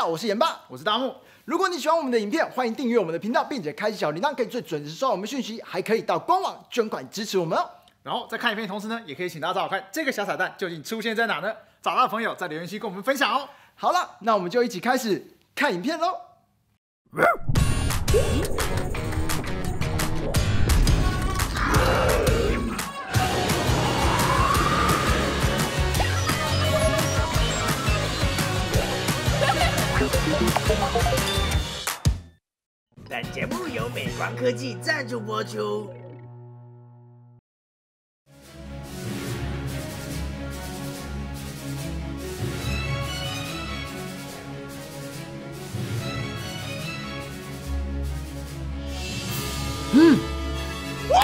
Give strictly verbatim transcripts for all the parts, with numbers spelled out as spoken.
好，我是严爸， 我是大木。 如果你喜欢我们的影片，欢迎订阅我们的频道，并且开启小铃铛，可以最准时收到我们讯息，还可以到官网捐款支持我们哦。 然后在看影片的同时呢，也可以请大家找找看这个小彩蛋究竟出现在哪呢？找到的朋友在留言区跟我们分享哦。 好了，那我们就一起开始看影片喽。 本节目由美光科技赞助播出。 嗯，哇！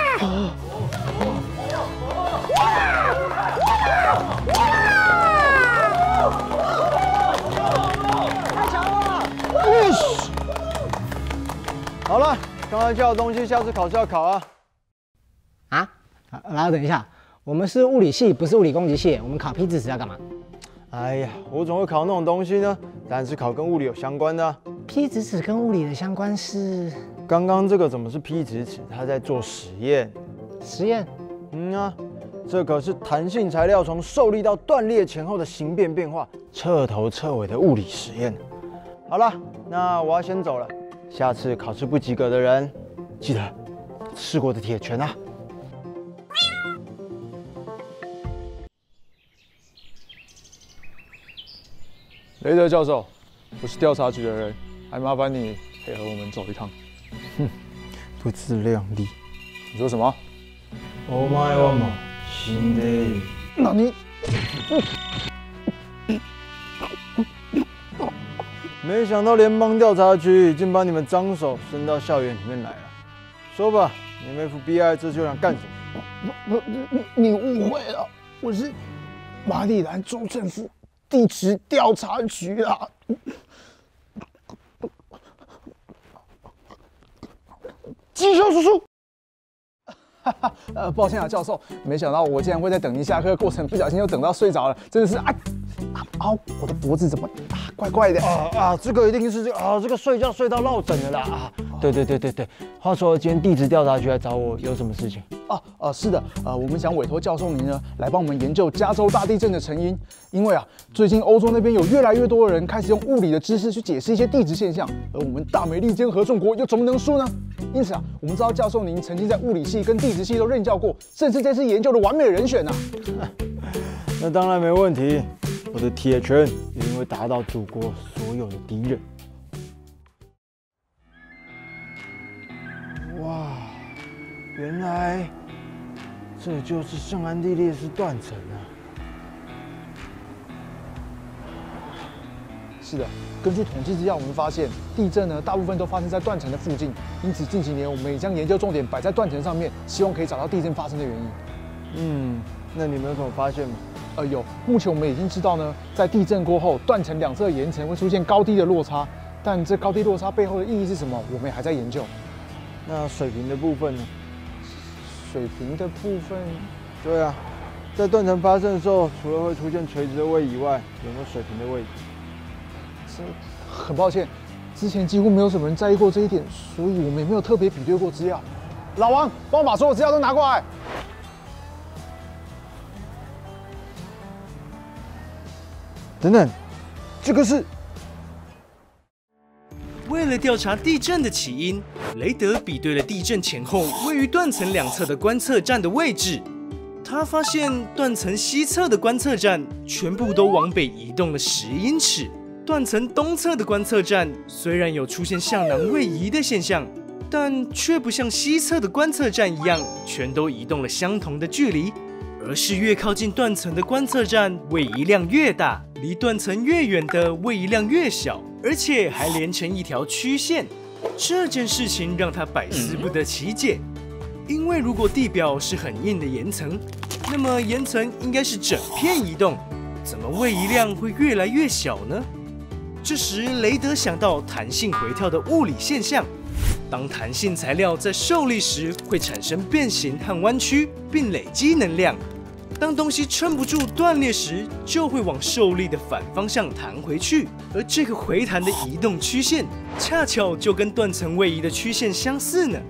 太强了！ 好了，刚刚教的东西，下次考试要考啊。 啊？然后等一下，我们是物理系，不是物理攻击系，我们考 P 值尺要干嘛？ 哎呀，我总会考那种东西呢，当然是考跟物理有相关的、啊。 P 值尺跟物理的相关是？ 刚刚这个怎么是 P 值尺？它在做实验。 实验？ 嗯啊，这可是弹性材料从受力到断裂前后的形变变化，彻头彻尾的物理实验。好了，那我要先走了。下次考试不及格的人，记得试过的铁拳啊！ 雷德教授，我是调查局的人，还麻烦你配合我们走一趟。 哼，不自量力！ 你说什么？ お前はもう死んでいる。 那你…… 没想到联邦调查局已经把你们脏手伸到校园里面来了。说吧，你们 F B I 这就想干什么？ 不不，你你误会了，我是马里兰州政府地质调查局啊。技校叔叔。 呃，抱歉啊，教授，没想到我竟然会在等您下课的过程不小心又等到睡着了，真的是啊啊啊！我的脖子怎么啊怪怪的啊啊！这个一定是这个啊，这个睡觉睡到落枕了啦啊！对对对对对，话说今天地质调查局来找我，有什么事情？ 啊呃是的，呃我们想委托教授您呢来帮我们研究加州大地震的成因，因为啊最近欧洲那边有越来越多的人开始用物理的知识去解释一些地质现象，而我们大美利坚合众国又怎么能输呢？因此啊，我们知道教授您曾经在物理系跟地质系都任教过，甚至这次研究的完美人选啊。 那当然没问题，我的铁拳一定会打倒祖国所有的敌人。哇，原来这就是圣安地列斯断层啊！ 是的，根据统计资料，我们发现地震呢大部分都发生在断层的附近，因此近几年我们也将研究重点摆在断层上面，希望可以找到地震发生的原因。 嗯，那你们有什么发现吗？ 呃，有，目前我们已经知道呢，在地震过后，断层两侧岩层会出现高低的落差，但这高低落差背后的意义是什么，我们也还在研究。 那水平的部分呢？ 水平的部分， 对啊，在断层发生的时候，除了会出现垂直的位以外，有没有水平的位置？ 这很抱歉，之前几乎没有什么人在意过这一点，所以我们也没有特别比对过资料。老王，帮我把所有资料都拿过来。 等等，这个是…… 为了调查地震的起因，雷德比对了地震前后位于断层两侧的观测站的位置。他发现断层西侧的观测站全部都往北移动了十英尺，断层东侧的观测站虽然有出现向南位移的现象，但却不像西侧的观测站一样全都移动了相同的距离，而是越靠近断层的观测站位移量越大，离断层越远的位移量越小，而且还连成一条曲线。这件事情让他百思不得其解，因为如果地表是很硬的岩层，那么岩层应该是整片移动，怎么位移量会越来越小呢？这时雷德想到弹性回跳的物理现象，当弹性材料在受力时会产生变形和弯曲，并累积能量。 当东西撑不住断裂时，就会往受力的反方向弹回去，而这个回弹的移动曲线，恰巧就跟断层位移的曲线相似呢。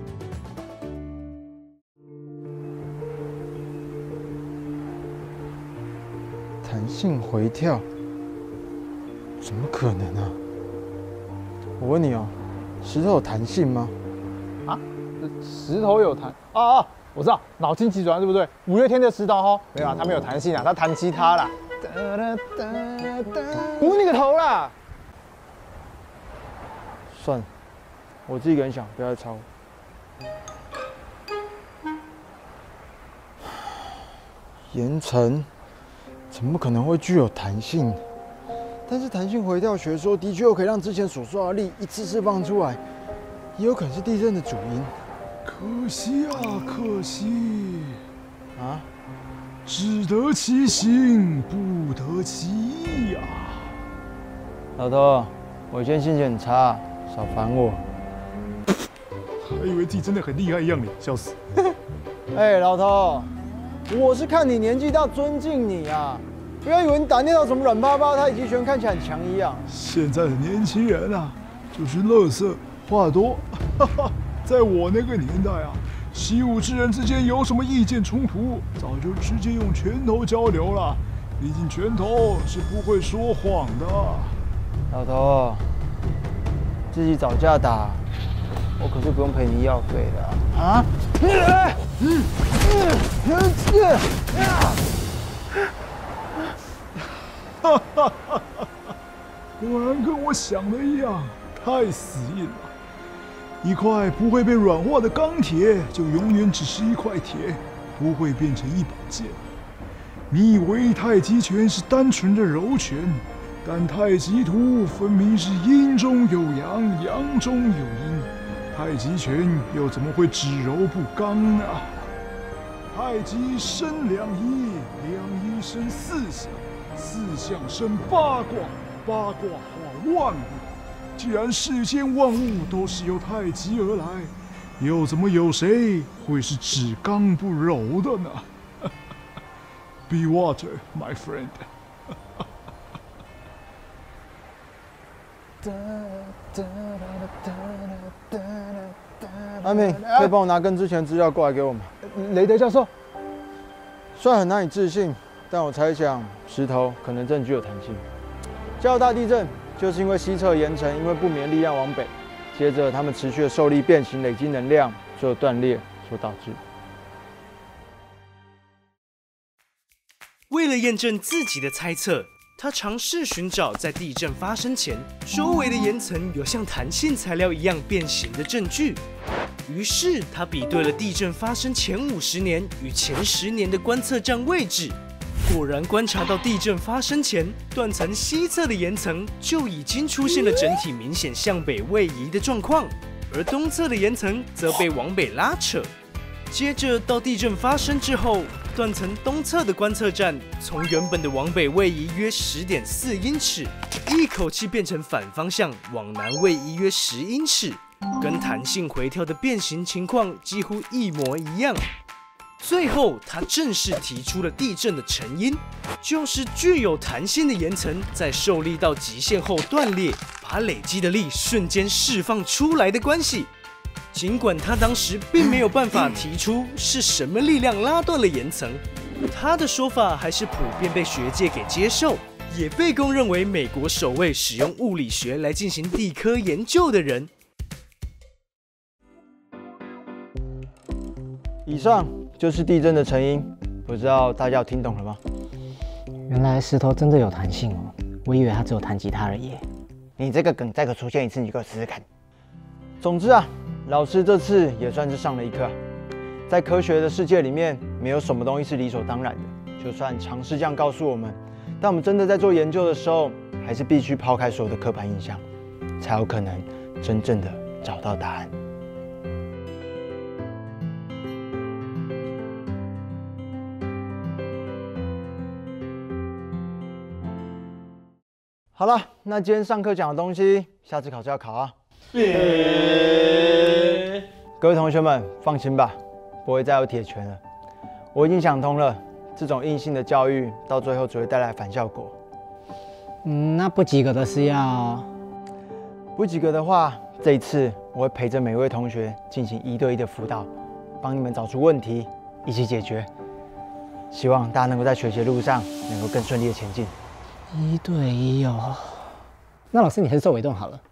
弹性回跳？怎么可能啊？我问你哦，石头有弹性吗？ 啊，石头有弹啊啊！我知道，脑筋急转弯对不对？五月天的石头哦，没有啊，它没有弹性啊，它弹吉他啦。 捂你个头啦！算了，我自己一个人想，不要再吵我。岩层怎么可能会具有弹性？但是弹性回跳学说的确有可以让之前所受的力一次释放出来，也有可能是地震的主因。 可惜啊，可惜啊！ 只得其行，不得其意啊！ 老头，我今天心情很差，少烦我。 还以为自己真的很厉害一样呢，笑死！ 哎，老头，我是看你年纪大，尊敬你啊！不要以为你打那套什么软趴趴太极拳看起来很强一样。 现在的年轻人啊，就是垃圾话多。哈哈，在我那个年代啊，习武之人之间有什么意见冲突，早就直接用拳头交流了。毕竟拳头是不会说谎的。 老头，自己找架打，我可是不用赔你医药费的啊！啊！嗯嗯嗯啊！ 哈哈哈！果然跟我想的一样，太死硬了。一块不会被软化的钢铁，就永远只是一块铁，不会变成一把剑。你以为太极拳是单纯的柔拳，但太极图分明是阴中有阳，阳中有阴。太极拳又怎么会只柔不刚呢？太极生两仪，两仪生四象。四象生八卦，八卦化万物。既然世间万物都是由太极而来，又怎么有谁会是只刚不柔的呢？Be water, my friend 。 阿明，可以帮我拿跟之前资料过来给我吗？ 雷德教授， 虽然很难以置信，但我猜想石头可能真具有弹性。加州大地震就是因为西侧岩层因为不明力量往北，接着它们持续的受力变形累积能量，最后断裂所导致。 为了验证自己的猜测，他尝试寻找在地震发生前周围的岩层有像弹性材料一样变形的证据。于是他比对了地震发生前五十年与前十年的观测站位置，果然观察到地震发生前，断层西侧的岩层就已经出现了整体明显向北位移的状况，而东侧的岩层则被往北拉扯。接着到地震发生之后，断层东侧的观测站从原本的往北位移约 十点四英尺，一口气变成反方向往南位移约十英尺，跟弹性回跳的变形情况几乎一模一样。最后，他正式提出了地震的成因，就是具有弹性的岩层在受力到极限后断裂，把累积的力瞬间释放出来的关系。尽管他当时并没有办法提出是什么力量拉断了岩层，他的说法还是普遍被学界给接受，也被公认为美国首位使用物理学来进行地科研究的人。 以上就是地震的成因，不知道大家有听懂了吗？ 原来石头真的有弹性哦，我以为它只有弹吉他而已。 你这个梗再可出现一次，你给我试试看。总之啊，老师这次也算是上了一课，在科学的世界里面，没有什么东西是理所当然的。就算常识这样告诉我们，但我们真的在做研究的时候，还是必须抛开所有的刻板印象，才有可能真正的找到答案。好了，那今天上课讲的东西，下次考试要考啊。各位同学们，放心吧，不会再有铁拳了。我已经想通了， 这种硬性的教育到最后只会带来反效果。 嗯，那不及格的是要不及格的话，这一次我会陪着每位同学进行一对一的辅导，帮你们找出问题，一起解决。希望大家能够在学习的路上能够更顺利的前进。 一对一哦。那老师，你还是做尾动好了。